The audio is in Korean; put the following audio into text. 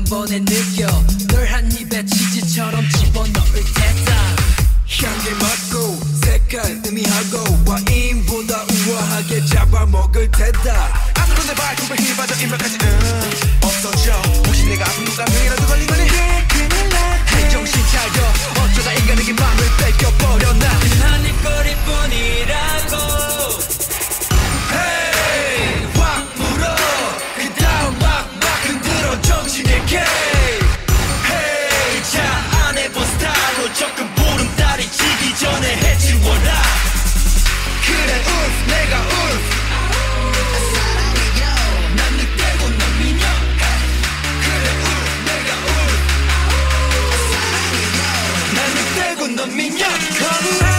한 번에 느껴 널 한 입에 치즈처럼 집어넣을 테다 향기 맡고 색깔 의미하고 와인보다 우아하게 잡아먹을 테다 아무도 내 발톱에 힘이 빠져 임박하지 없어져 혹시 내가 아픈 감정이라도 걸린 거니 hey 정신 차려 어쩌다 인간에게 맘을 뺏겨버려 난 네 거리뿐이라고 hey 확 물어 그 다음 막 흔들어 정신있게 hey 자 안 해본 스타일로 조금 보름달이 지기 전에 해치워라 그래 울프 내가 울프 난 늑대고 넌 미녀 그래 울프 내가 울프 난 늑대고 넌 미녀